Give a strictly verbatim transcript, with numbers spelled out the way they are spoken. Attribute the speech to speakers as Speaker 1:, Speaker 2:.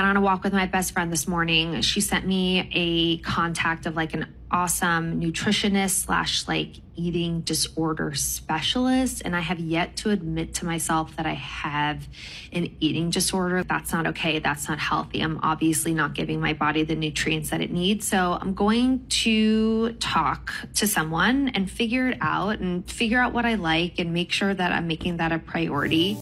Speaker 1: On a walk with my best friend this morning. She sent me a contact of like an awesome nutritionist slash like eating disorder specialist. And I have yet to admit to myself that I have an eating disorder. That's not okay. That's not healthy. I'm obviously not giving my body the nutrients that it needs. So I'm going to talk to someone and figure it out and figure out what I like and make sure that I'm making that a priority.